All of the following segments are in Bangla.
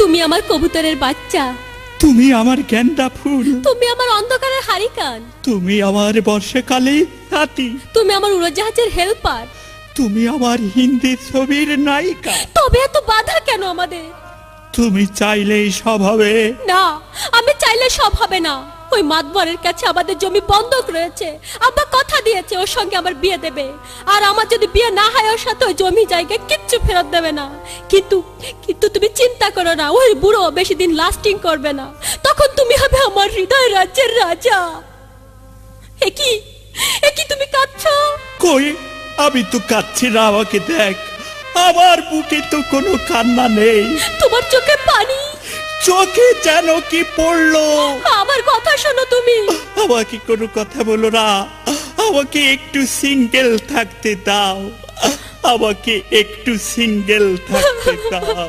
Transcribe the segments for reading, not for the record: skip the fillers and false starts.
তুমি আমার কবুতরের বাচ্চা, তুমি আমার গেন্দা ফুল, তুমি আমার অন্ধকারের হারিকান, তুমি আমার বর্ষাকালে হাতি, তুমি আমার উড়োজাহাজের হেল্পার, তুমি আমার হিন্দি ছবির নায়িকা। তবে এত বাধা কেন আমাদের? তুমি চাইলেই সব হবে না, আমি চাইলে সব হবে না। ওই মাতবরের কাছে আমাদের জমি বন্ধক রয়েছে, আব্বা কথা দিয়েছে ওর সঙ্গে আমার বিয়ে দেবে, আর আমার যদি বিয়ে না হয় ওর সাথে ওই জমি জায়গা কিচ্ছু ফেরত দেবে না। কিন্তু কিন্তু তুমি চিন্তা করো না, ওই বুড়ো বেশি দিন লাস্টিং করবে না, তখন তুমি হবে আমার হৃদয় রাজ্যের রাজা। একি তুমি কাঁদছো? কই, আমি তো কাঁদছি না, আমাকে দেখ, আমার বুকে তো কোনো কান্না নেই। তোমার চোখে পানি, চোখে যেন কি পড়লো। আমার কথা শোনো তুমি। আমাকে কোনো কথা বলো না, আমাকে একটু সিঙ্গেল থাকতে দাও, আমাকে একটু সিঙ্গেল থাকতে দাও।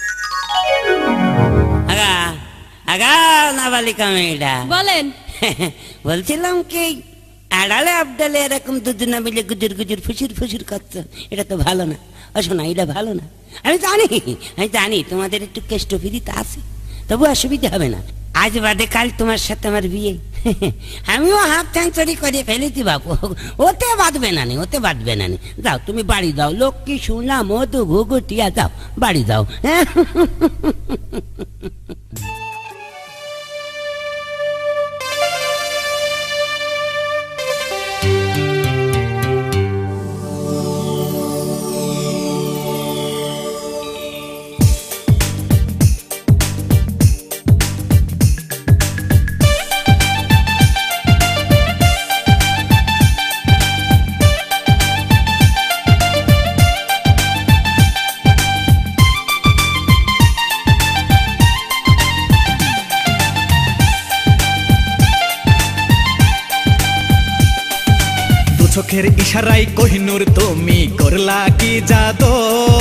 আগা আগা নাবালিকা মেয়েটা বলেন। বলছিলাম কি, আড়ালে আবডালে এরকম দুজনা মিলে গুজুর গুজুর ফুসুর ফুসুর করছো, এটা তো ভালো না। শোনা, এটা ভালো না। আমি জানি তোমাদের একটু কেষ্ট ফিরিতে আছে, তবু অসুবিধা হবে না। আজ বাদে কাল তোমার সাথে আমার বিয়ে, আমিও হাফ সেঞ্চুরি করে ফেলেছি বাবু, ওতে বাঁধবে না, ওতে বাঁধবে না। যাও তুমি বাড়ি যাও, লক্ষ্মী সোনা মধু ঘুঘুটিয়া, যাও বাড়ি যাও। চোখের ইশারায় কোহিনূর তুমি করলা কি জাদু,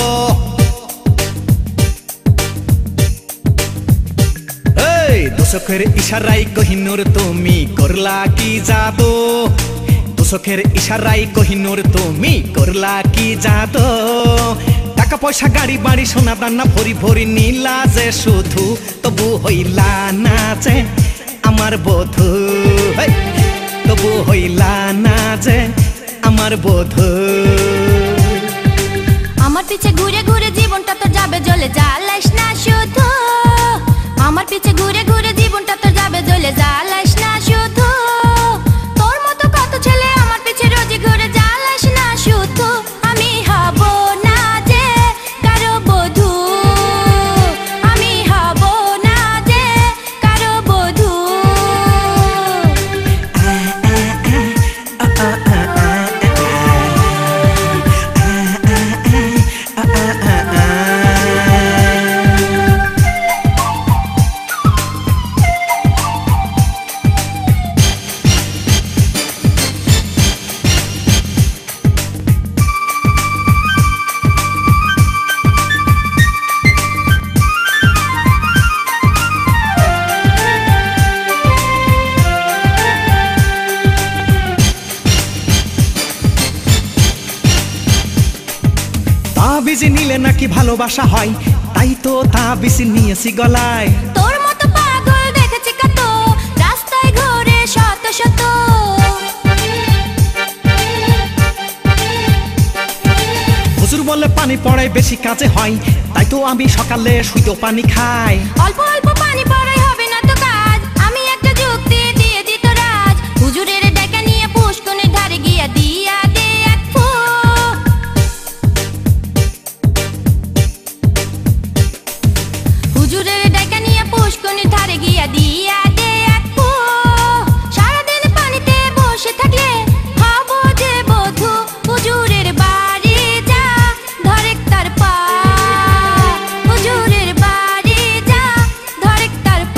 এই চোখের ইশারায় কোহিনূর তুমি করলা কি জাদু, চোখের ইশারায় কোহিনূর তুমি করলা কি জাদু। টাকা পয়সা গাড়ি বাড়ি সোনা দানা ভরি ভরি নীলা যে শুধু, তবু হইলা না যে আমার বধূ, তবু হইলা না যে আমার বধূ। আমার পিছে ঘুরে ঘুরে জীবনটা তো যাবে জ্বলে, জ্বালাইস না শুধু। আমার পিছে ঘুরে ঘুরে জীবনটা তো যাবে জ্বলে, জ্বালাইস না শুধু। তোর মতো কত ছেলে আমার পিছে রোজই ঘুরে, জ্বালাইস না শুধু। আমি হব না যে কারো বধূ, আমি হব না যে কারো বধূ। তাবিজ নিলে নাকি ভালোবাসা হয়, তাই তো তাবিজ নিয়েছি গলায়। তোর মতো পাগল দেখেছি কত, রাস্তায় ঘুরে শত শত। হুজুর বলে পানি পড়ায় বেশি কাজে হয়, তাই তো আমি সকালে শুইতেও পানি খাই। অল্প অল্প পানি পড়াই হবে না তো কাজ, আমি একটা যুক্তি দিয়ে দিত রাজ। হুজুরের ডেকে নিয়ে পুষ্কনের ধারে গিয়া দিয়া দে এক ফু। হুজুরের ডেকে নিয়ে পুষ্কনের ধারে গিয়া দিয়া দে এক ফু। সারাদিন পানিতে বসে থাকলে হব যে বধূ। হুজুরের বাড়ি যা ধরেক তার পা, হুজুরের বাড়ি যা ধরেক তার পা।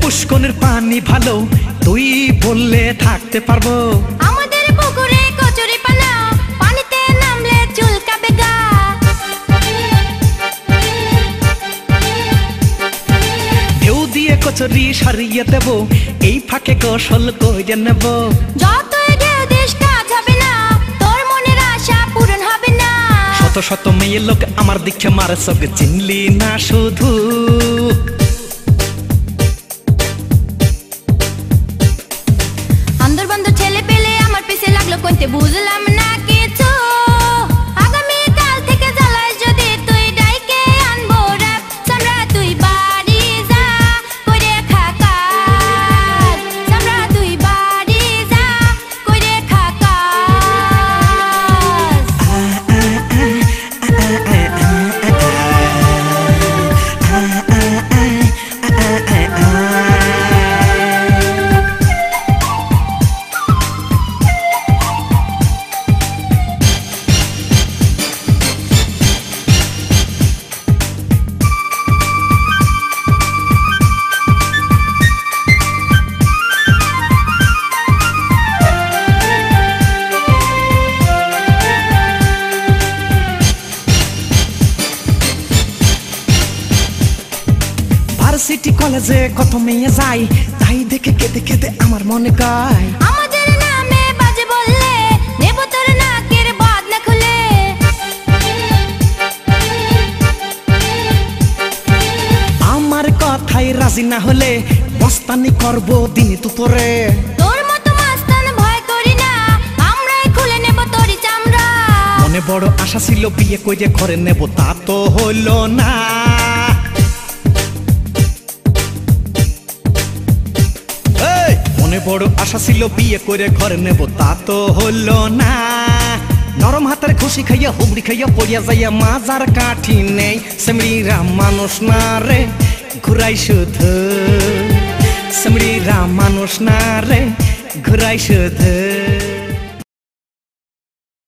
পুষ্কনের পানি ভালো, তুই বললে থাকতে পারবো। আমাদের পুকুরে কচুরি পানা, পানিতে নামলে চুলকাবে গা। ঢেউ দিয়ে কচুরি সারিয়ে দেব, এই ফাঁকে কৌশল করে নেব। যতই ঢেউ দিস কাজ হবে না, তোর মনের আশা পূরণ হবে না। শত শত মেয়ে লোক আমার দিকে মারে চোখ, চিনলি না শুধু। আন্দর বান্দর ছেলে পেলে আমার পিছে লাগলো কইতে, বুঝলাম না কিছু। আগামী কাল থেকে জ্বালাস যদি তুই ডাইকে আনবো রাত, সামরা তুই বাড়ি যা কইরে খা কাজ। সামরা তুই বাড়ি যা কইরে খা কাজ। ভার্সিটি কলেজে কত মেয়ে যায়, তাই দেখে কেঁদে কেঁদে আমার মনে গায়। আমাদের নামে বাজে বললে নেব তোর নাকের বদনা খুলে। আমার কথাই রাজি না হলে মস্তানি করব দিন দুপুরে। তোর মতো মাস্তান ভয় করি না, আমরাই খুলে নেব তোরই চামড়া। মনে বড় আশা ছিল বিয়ে করে ঘরে নেব, তা তো হইল না। এই, মনে বড় আশা ছিল বিয়ে করে ঘরে নেব, তা তো হইল না। নরম হাতের খুশি খাইয়া হুমড়ি খাইয়া পড়িয়া যাইয়া মাজার কাঠি নেই। সেমড়িরা মানুষ না রে, ঘুরাই শুধু। সেমড়িরা মানুষ না রে, ঘুরাই শুধু।